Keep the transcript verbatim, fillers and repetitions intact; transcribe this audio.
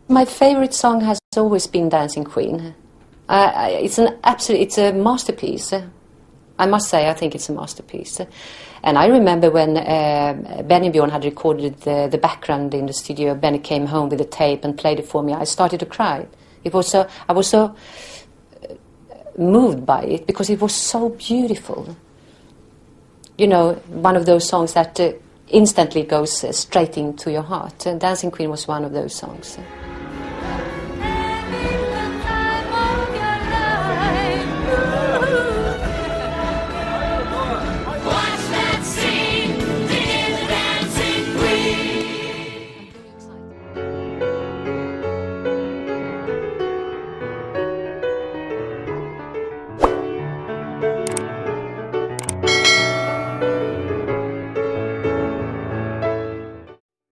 My favorite song has always been Dancing Queen. Uh, it's an absolute, it's a masterpiece. I must say, I think it's a masterpiece. And I remember when uh, Benny Bjorn had recorded the, the background in the studio, Benny came home with a tape and played it for me. I started to cry. It was so, I was so moved by it because it was so beautiful. You know, one of those songs that uh, instantly goes uh, straight into your heart. And Dancing Queen was one of those songs.